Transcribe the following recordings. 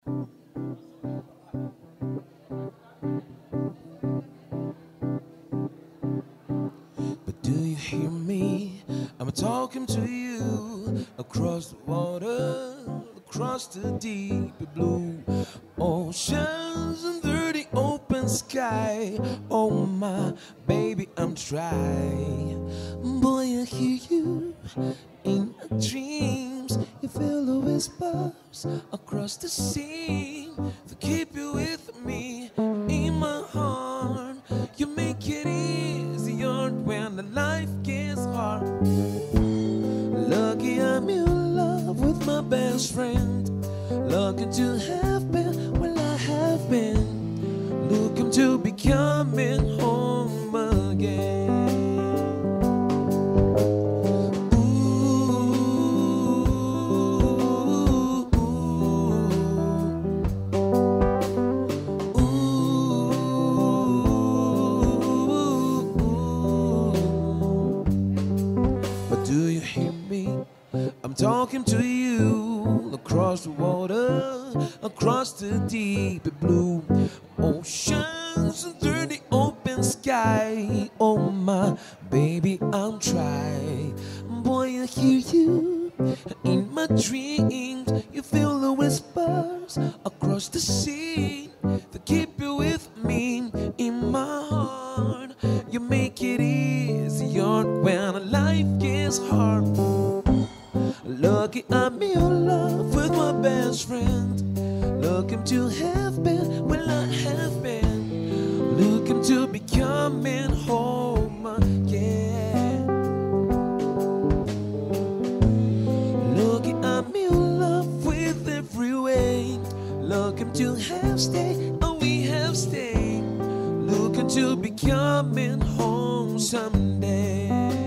But do you hear me? I'm talking to you across the water, across the deep blue oceans under the open sky. Oh my baby, I'm trying. Boy, I hear you in my dreams. You feel the whispers across the sea to keep you with me in my heart. You make it easier when the life gets hard. Lucky I'm in love with my best friend. Lucky to have been where I have been. Looking to be coming home again. Do you hear me? I'm talking to you across the water, across the deep blue oceans, under the open sky. Oh my baby, I'm trying. Boy, I hear you in my dreams. You feel the whispers across the sea to keep you with me in my heart. You make it easier when life gets hard. Lucky I'm in love with my best friend. Looking to have been where I have been. Looking to be coming home again. Lucky I'm in love with every way. Looking to have stayed, oh we have stayed. Looking to be coming home someday.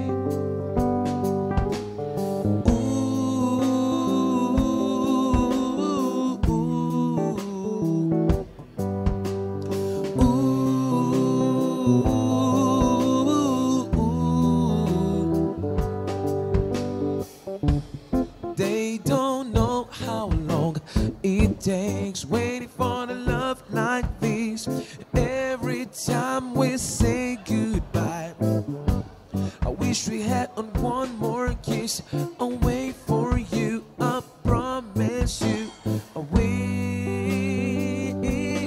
They don't know how long it takes waiting for a love like this. Every time we say goodbye, I wish we had on one more kiss. I'll wait for you, I promise you I will.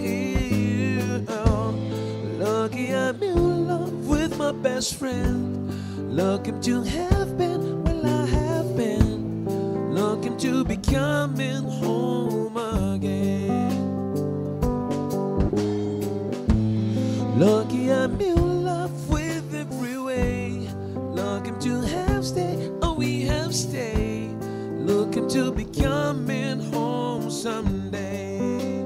Lucky I'm in love with my best friend. Looking to have been where I have been. Looking to be coming home again. Lucky I'm in love with every way. Looking to have stayed, oh we have stayed. Looking to be coming home someday.